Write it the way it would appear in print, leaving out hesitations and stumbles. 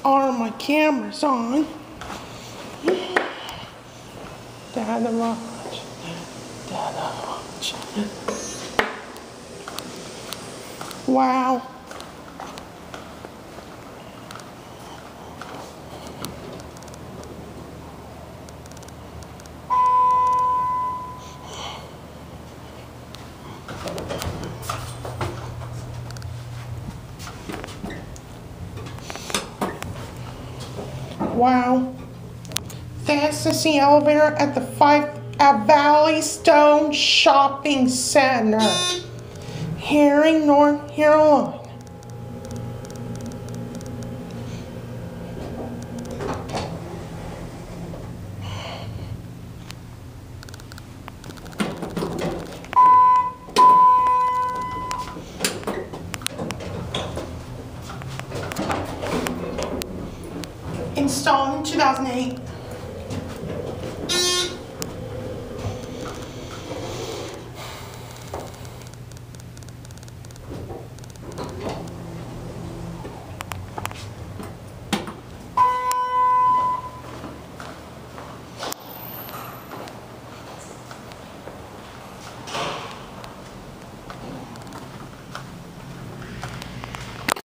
are my cameras on. Dada watch. Dada watch. Wow. Wow. This is the elevator at the Valley Stone Shopping Center here in North Carolina. Installed in 2008.